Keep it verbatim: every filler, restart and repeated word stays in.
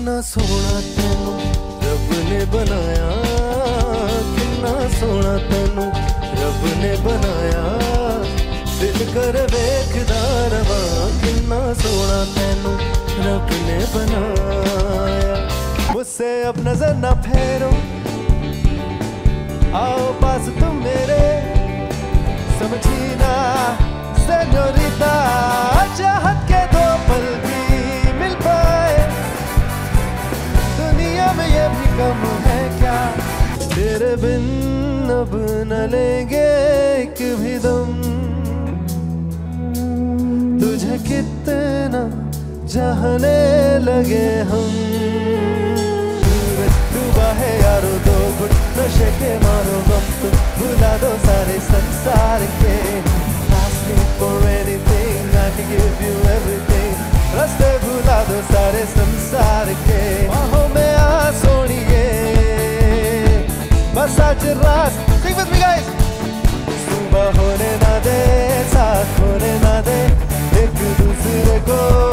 कितना सोना तेनू रब ने बनाया, कितना सोना तेनू रब ने बनाया, दिल कर वेखदा रवा, कितना सोना तेनू रब ने बनाया। मुझसे अब नजर ना फेरो, आओ पास तुम मेरे, समझी ना सेनोरिटा, चाहत के दो पल भी मिल पाए, दुनिया में ये भी कम है क्या, तेरे बिन अब न लेंगे एक भी दम, तुझे कितना चाहने लगे हम, डूबा है यारो दो घुट नशे के मारो गम, तुम भुला दो सारे संसार के, asking for anything, I can give you everything, रास्ते भुला दो सारे संसार के, बाहों में आ सोनिए, बस आज रात, sing with me guys, सुबह होने ना दे, साथ होने ना दे, एक दूसरे को